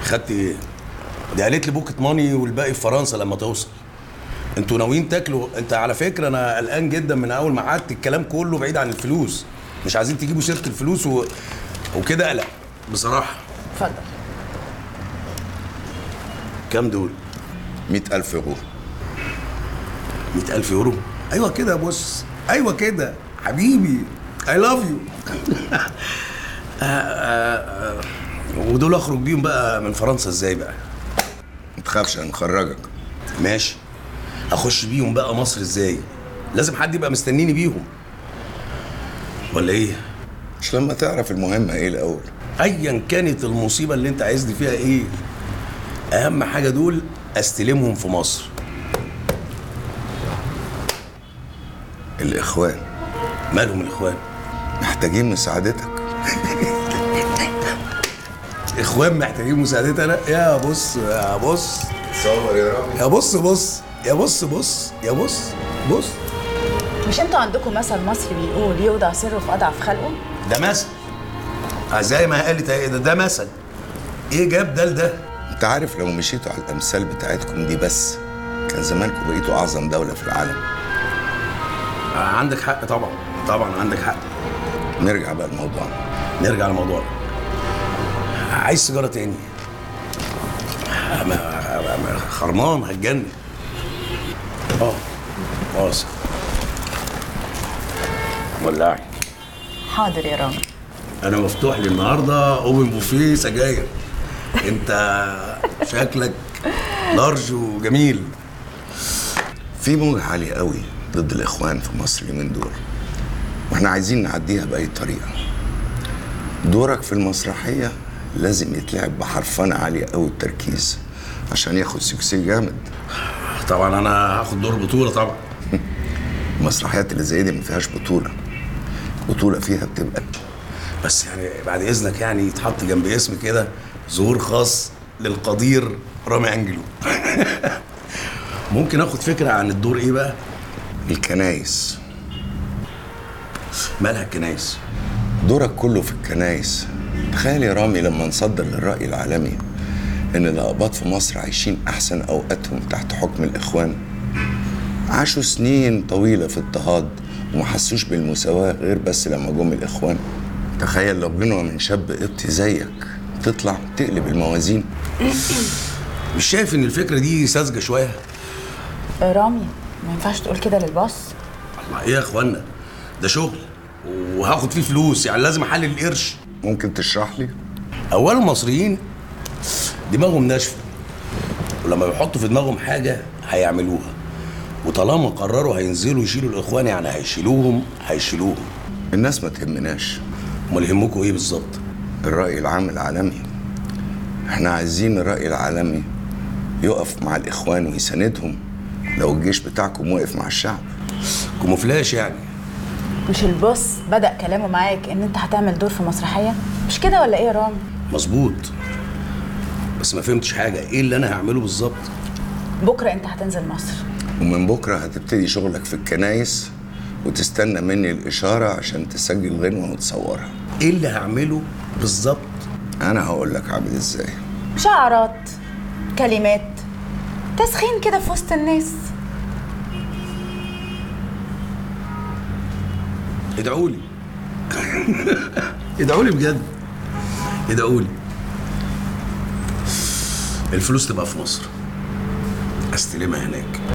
خدت ايه؟ دي قالت لي بوكت ماني والباقي في فرنسا لما توصل. انتوا ناويين تاكلوا؟ انت على فكره انا قلقان جدا من اول ما قعدت، الكلام كله بعيد عن الفلوس، مش عايزين تجيبوا سيره الفلوس وكده قلق بصراحه. اتفضل. كام دول؟ 100,000 يورو. 100,000 يورو؟ ايوه كده، بص ايوه كده حبيبي، اي لاف يو. ودول اخرج بيهم بقى من فرنسا ازاي بقى؟ ما تخافش هنخرجك. ماشي. اخش بيهم بقى مصر ازاي؟ لازم حد يبقى مستنيني بيهم ولا ايه؟ مش لما تعرف المهمة ايه الاول؟ ايا كانت المصيبه اللي انت عايزني فيها ايه، اهم حاجه دول استلمهم في مصر. الاخوان. مالهم الاخوان؟ محتاجين مساعدتك. اخوان محتاجين مساعدتنا؟ يا بص يا بص، تصور يا رامي. يا بص بص يا بص بص يا بص بص. مش انتوا عندكم مثل مصري بيقول يوضع سره في اضعف خلقه؟ ده مثل. زي ما قالت ده مثل. ايه جاب ده لده؟ انت عارف لو مشيتوا على الامثال بتاعتكم دي بس كان زمانكم بقيتوا اعظم دولة في العالم. عندك حق طبعا، طبعا عندك حق. نرجع بقى لموضوعنا. نرجع لموضوعنا. عايز سيجاره تاني؟ خرمان هتجنن. واصل. ولعي. حاضر يا رامي. انا مفتوح لي النهارده اوبن بوفيه سجاير. انت شكلك لارج وجميل. في موجة عالية قوي ضد الاخوان في مصر اليومين دول، واحنا عايزين نعديها باي طريقة. دورك في المسرحية لازم يتلعب بحرفنة عالية قوي التركيز عشان ياخد سكسي جامد. طبعا انا هاخد دور بطوله طبعا. المسرحيات اللي زي دي ما فيهاش بطولة. بطولة فيها بتبقى بس يعني بعد اذنك يعني يتحط جنب اسمي كده ظهور خاص للقدير رامي انجلو. ممكن اخد فكره عن الدور ايه بقى؟ الكنايس. مالها الكنايس؟ دورك كله في الكنايس. تخيل يا رامي لما نصدر للرأي العالمي إن الأقباط في مصر عايشين أحسن أوقاتهم تحت حكم الإخوان. عاشوا سنين طويلة في اضطهاد وما حسوش بالمساواة غير بس لما جم الإخوان. تخيل لو غنوة من شاب قبطي زيك تطلع تقلب الموازين. مش شايف إن الفكرة دي ساذجة شوية؟ رامي ما ينفعش تقول كده للباص. الله، إيه يا إخوانا؟ ده شغل وهاخد فيه فلوس، يعني لازم أحلل القرش. ممكن تشرح لي؟ أولا المصريين دماغهم ناشفة، ولما بيحطوا في دماغهم حاجة هيعملوها، وطالما قرروا هينزلوا يشيلوا الإخوان يعني هيشيلوهم. الناس ما تهمناش. امال يهمكوا ايه بالظبط؟ الرأي العام العالمي. احنا عايزين الرأي العالمي يقف مع الإخوان ويساندهم لو الجيش بتاعكم وقف مع الشعب. كوموفلاش يعني. مش البوس بدأ كلامه معاك ان انت هتعمل دور في مسرحية؟ مش كده ولا ايه يا رامي؟ مظبوط، بس ما فهمتش حاجة. ايه اللي انا هعمله بالظبط؟ بكرة انت هتنزل مصر، ومن بكرة هتبتدي شغلك في الكنايس وتستنى مني الإشارة عشان تسجل غنوة وتصورها. ايه اللي هعمله بالظبط؟ أنا هقول لك عامل إزاي. شعارات، كلمات، تسخين كده في وسط الناس. ادعولي. ادعولي بجد، ادعولي. الفلوس تبقى في مصر، استلمها هناك.